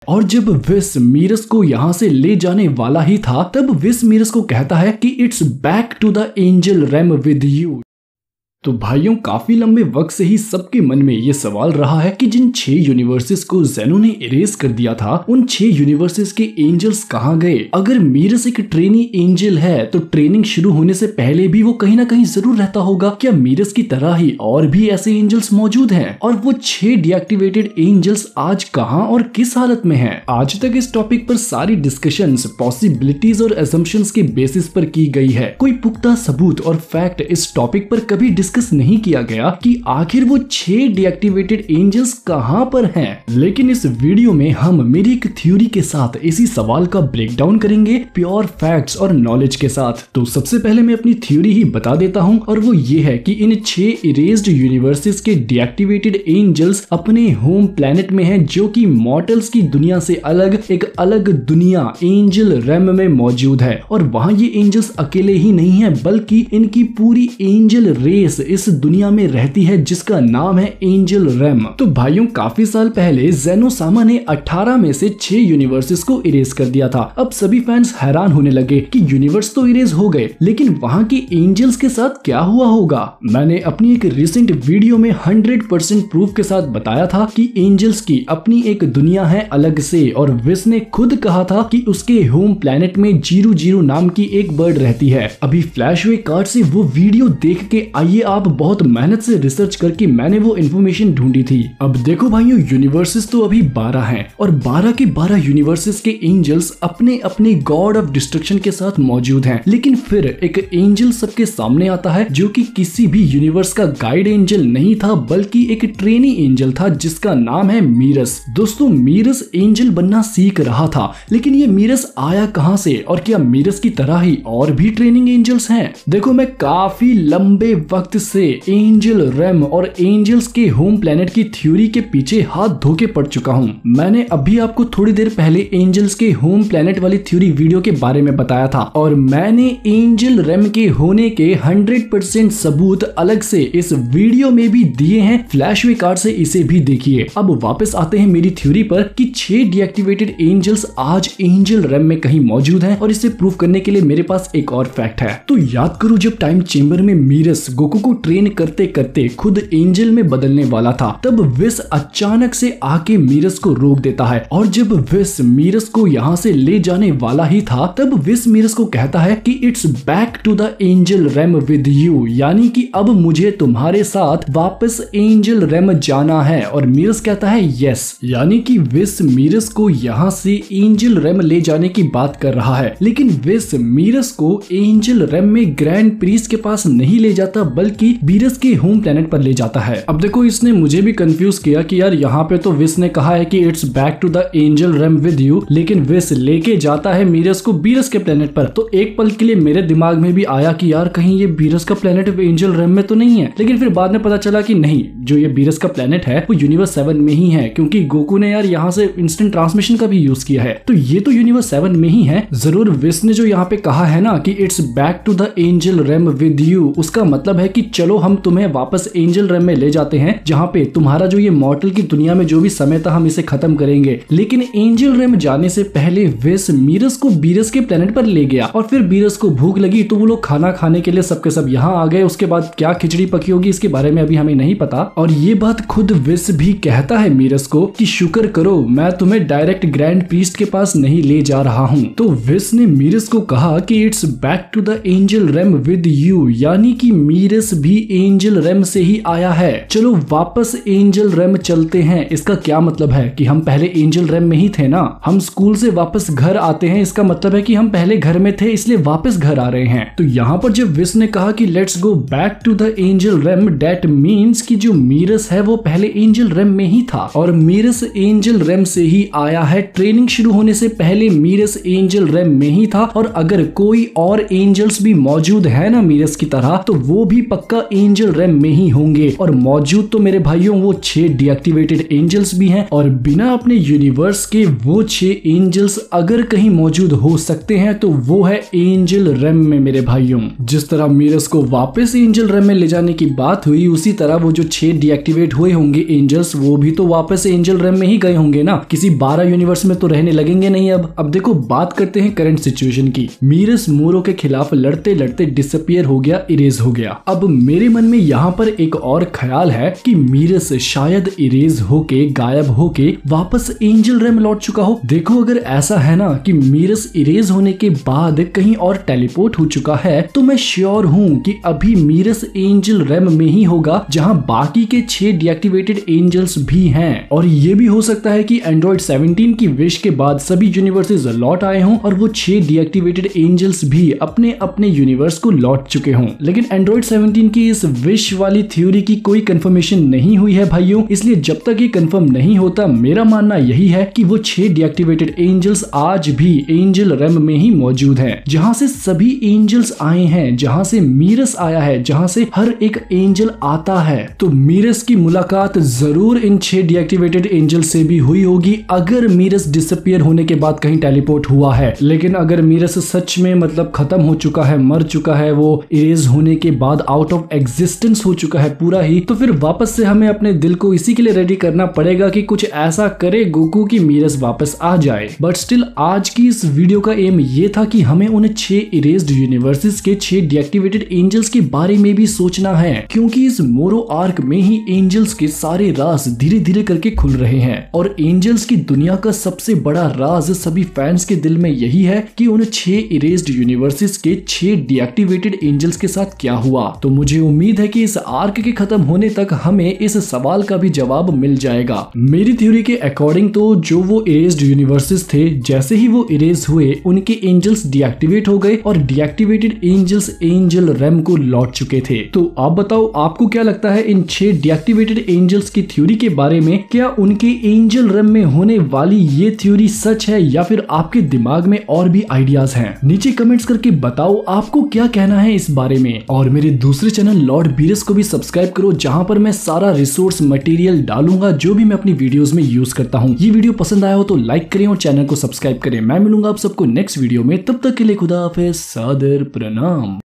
और जब विस मीरस को यहाँ से ले जाने वाला ही था तब विस मीरस को कहता है कि it's back to the angel realm with you. तो भाइयों काफी लंबे वक्त से ही सबके मन में ये सवाल रहा है कि जिन 6 यूनिवर्सेस को जेनो ने इरेज कर दिया था उन 6 यूनिवर्सेस के एंजल्स कहाँ गए। अगर मीरस एक ट्रेनी एंजल है तो ट्रेनिंग शुरू होने से पहले भी वो कहीं ना कहीं जरूर रहता होगा। क्या मीरस की तरह ही और भी ऐसे एंजल्स मौजूद हैं? और वो 6 डीएक्टिवेटेड एंजल्स आज कहाँ और किस हालत में हैं? आज तक इस टॉपिक पर सारी डिस्कशंस पॉसिबिलिटीज और असम्पशंस के बेसिस पर की गई है। कोई पुख्ता सबूत और फैक्ट इस टॉपिक पर कभी डिस्कस नहीं किया गया कि आखिर वो 6 डीएक्टिवेटेड एंजल्स कहां पर हैं। लेकिन इस वीडियो में हम मेरी एक थ्योरी के साथ इसी सवाल का ब्रेकडाउन करेंगे प्योर फैक्ट्स और नॉलेज के साथ। तो सबसे पहले मैं अपनी थ्योरी ही बता देता हूं और वो ये है कि इन 6 इरेज्ड यूनिवर्सेस के डीएक्टिवेटेड एंजल्स अपने होम प्लेनेट में हैं जो कि मॉर्टल्स की दुनिया से अलग एक अलग दुनिया एंजल रेम में मौजूद है। और वहां ये एंजल्स अकेले ही नहीं है बल्कि इनकी पूरी एंजल रेस इस दुनिया में रहती है जिसका नाम है एंजल रेम। तो भाइयों काफी साल पहले जेनो सामा ने 18 में से 6 यूनिवर्सेस को इरेज कर दिया था। अब सभी फैंस हैरान होने लगे कि यूनिवर्स तो इरेज हो गए लेकिन वहां के एंजल्स के साथ क्या हुआ होगा। मैंने अपनी एक रिसेंट वीडियो में 100% प्रूफ के साथ बताया था कि एंजल्स की अपनी एक दुनिया है अलग से और विस ने खुद कहा था कि उसके होम प्लेनेट में 00 नाम की एक बर्ड रहती है। अभी फ्लैशवे कार्ड से वो वीडियो देख के आइए आप बहुत मेहनत से रिसर्च करके मैंने वो इन्फॉर्मेशन ढूंढी थी। अब देखो भाइयों यूनिवर्सेस तो अभी 12 हैं और 12 के 12 यूनिवर्सेस के एंजल्स अपने अपने गॉड ऑफ डिस्ट्रक्शन के साथ मौजूद हैं। लेकिन फिर एक एंजल सबके सामने आता है जो कि किसी भी यूनिवर्स का गाइड एंजल नहीं था बल्कि एक ट्रेनी एंजल था जिसका नाम है मीरस। दोस्तों मीरस एंजल बनना सीख रहा था लेकिन ये मीरस आया कहां से और क्या मीरस की तरह ही और भी ट्रेनिंग एंजल्स हैं? देखो मैं काफी लंबे वक्त से एंजल रेम और एंजल्स के होम प्लेनेट की थ्योरी के पीछे हाथ धो के पड़ चुका हूं। मैंने अभी आपको थोड़ी देर पहले एंजल्स के होम प्लेनेट वाली थ्योरी वीडियो के बारे में बताया था और मैंने एंजल रेम के होने के 100% सबूत अलग से इस वीडियो में भी दिए हैं। फ्लैशवे कार्ड से इसे भी देखिए। अब वापस आते हैं मेरी थ्योरी पर कि 6 डीएक्टिवेटेड एंजल्स आज एंजल रेम में कहीं मौजूद हैं और इसे प्रूव करने के लिए मेरे पास एक और फैक्ट है। तो याद करो जब टाइम चेंबर में मीरस गोकू को ट्रेन करते करते खुद एंजल में बदलने वाला था तब विस अचानक से आके मीरस को रोक देता है और जब विस मीरस को यहाँ से ले जाने वाला ही था तब विस मीरस को कहता है कि it's back to the angel realm with you, यानी कि अब मुझे तुम्हारे साथ वापस एंजल रेम जाना है। और मीरस कहता है यस, यानी कि विस मीरस को यहाँ से एंजल रेम ले जाने की बात कर रहा है। लेकिन विस मीरस को एंजल रेम में ग्रैंड प्रीस्ट के पास नहीं ले जाता बल्कि मीरस के होम प्लेनेट पर ले जाता है। अब देखो इसने मुझे भी कंफ्यूज किया कि यार यहाँ पे तो विस ने कहा है कि it's back to the angel realm with you लेकिन विस लेके जाता है मीरस को बीरस के प्लेनेट पर। तो एक पल के लिए मेरे दिमाग में भी आया कि यार कहीं ये बीरस का प्लेनेट एंजल रेम में तो नहीं है, लेकिन फिर बाद में पता चला कि नहीं, जो ये बीरस का प्लेनेट है वो यूनिवर्स 7 में ही है क्योंकि गोकू ने यार यहाँ से इंस्टेंट ट्रांसमिशन का भी यूज किया है। तो ये तो यूनिवर्स 7 में ही है। जरूर विस ने जो यहाँ पे कहा है ना कि it's back to the angel realm with you, उसका मतलब है कि चलो हम तुम्हें वापस एंजल रेम में ले जाते हैं जहाँ पे तुम्हारा जो ये मॉर्टल की दुनिया में जो भी समय था हम इसे खत्म करेंगे। लेकिन एंजल रेम जाने से पहले विस मीरस को बीरस के प्लेनेट पर ले गया और फिर बीरस को भूख लगी तो वो लोग खाना खाने के लिए सबके सब यहाँ आ गए। उसके बाद क्या खिचड़ी पकी होगी इसके बारे में अभी हमें नहीं पता। और ये बात खुद विस भी कहता है मीरस को कि शुक्र करो मैं तुम्हें डायरेक्ट ग्रैंड प्रीस्ट के पास नहीं ले जा रहा हूँ। तो विस ने मीरस को कहा कि it's back to the angel realm with you, यानी कि मीरस भी एंजल रेम से ही आया है। चलो वापस एंजल रेम चलते हैं। इसका क्या मतलब है कि हम पहले एंजल रेम में ही थे ना। हम स्कूल से वापस घर आते हैं, इसका मतलब है कि हम पहले घर में थे इसलिए वापस घर आ रहे हैं। तो यहाँ पर जब विस ने कहा कि let's go back to the angel realm, that means कि जो मीरस है वो पहले एंजल रेम में ही था और मीरस एंजल रेम से ही आया है। ट्रेनिंग शुरू होने से पहले मीरस एंजल रेम में ही था और अगर कोई और एंजल्स भी मौजूद है ना मीरस की तरह तो वो भी पक्का पक्का एंजल रैम में ही होंगे। और मौजूद तो मेरे भाइयों वो 6 डीएक्टिवेटेड एंजल्स भी हैं, और बिना अपने यूनिवर्स के वो 6 एंजल्स अगर कहीं मौजूद हो सकते हैं तो वो है एंजल रैम में मेरे भाइयों। जिस तरह मीरस को वापस एंजल रैम में ले जाने की बात हुई, उसी तरह वो जो 6 डीएक्टिवेट हुए होंगे एंजल्स, वो भी तो वापस एंजल रैम में ही गए होंगे ना, किसी 12 यूनिवर्स में तो रहने लगेंगे नहीं। अब देखो बात करते हैं करंट सिचुएशन की। मीरस मोरो के खिलाफ लड़ते लड़ते डिसअपियर हो गया, इरेज हो गया। अब मेरे मन में यहाँ पर एक और ख्याल है कि मीरस शायद इरेज होके, गायब होके वापस एंजल रैम लौट चुका हो। देखो अगर ऐसा है ना कि मीरस इरेज होने के बाद कहीं और टेलीपोर्ट हो चुका है, तो मैं श्योर हूँ कि अभी मीरस एंजल रैम में ही होगा जहाँ बाकी के 6 डीएक्टिवेटेड एंजल्स भी हैं। और ये भी हो सकता है कि एंड्रॉइड 17 की विश के बाद सभी यूनिवर्सेस लौट आए हों और वो 6 डीएक्टिवेटेड एंजल्स भी अपने अपने यूनिवर्स को लौट चुके हों। लेकिन एंड्रॉइड 17 की इस विश वाली थ्योरी की कोई कंफर्मेशन नहीं हुई है भाइयों, इसलिए जब तक ये कंफर्म नहीं होता मेरा मानना यही है कि वो 6 डीएक्टिवेटेड एंजल्स आज भी एंजल रैम में ही मौजूद हैं, जहां से सभी एंजल्स आए हैं, जहां से मीरस आया है, जहां से हर एक एंजल आता है। तो मीरस की मुलाकात जरूर इन 6 डीएक्टिवेटेड एंजल से भी हुई होगी अगर मीरस डिसअपियर होने के बाद कहीं टेलीपोर्ट हुआ है। लेकिन अगर मीरस सच में मतलब खत्म हो चुका है, मर चुका है, वो इरेज होने के बाद आउट ऑफ एग्जिस्टेंस हो चुका है पूरा ही, तो फिर वापस से हमें अपने दिल को इसी के लिए रेडी करना पड़ेगा कि कुछ ऐसा करे गोकू की मीरस वापस आ जाए। बट स्टिल आज की इस वीडियो का एम ये था कि हमें उन 6 इरेज्ड यूनिवर्सेस के 6 डीएक्टिवेटेड एंजल्स के बारे में भी सोचना है, क्योंकि इस मोरो आर्क में ही एंजल्स के सारे राज धीरे धीरे करके खुल रहे हैं। और एंजल्स की दुनिया का सबसे बड़ा राज सभी फैंस के दिल में यही है कि उन 6 इरेज्ड यूनिवर्सेस के 6 डीएक्टिवेटेड एंजल्स के साथ क्या हुआ। तो मुझे उम्मीद है कि इस आर्क के खत्म होने तक हमें इस सवाल का भी जवाब मिल जाएगा। मेरी थ्योरी के अकॉर्डिंग तो जो वो इरेज्ड यूनिवर्सेस थे, जैसे ही वो इरेज हुए उनके एंजल्स डीएक्टिवेट हो गए और डीएक्टिवेटेड एंजल्स एंजल रैम को लौट चुके थे। तो आप बताओ आपको क्या लगता है इन 6 डीएक्टिवेटेड एंजल्स की थ्योरी के बारे में? क्या उनके एंजल रैम में होने वाली ये थ्योरी सच है या फिर आपके दिमाग में और भी आइडियाज हैं? नीचे कमेंट्स करके बताओ आपको क्या कहना है इस बारे में। और मेरे दूसरे चैनल लॉर्ड बीरस को भी सब्सक्राइब करो, जहां पर मैं सारा रिसोर्स मटेरियल डालूंगा जो भी मैं अपनी वीडियोस में यूज करता हूं। ये वीडियो पसंद आया हो तो लाइक करें और चैनल को सब्सक्राइब करें। मैं मिलूंगा आप सबको नेक्स्ट वीडियो में, तब तक के लिए खुदा हाफिज़, सादर प्रणाम।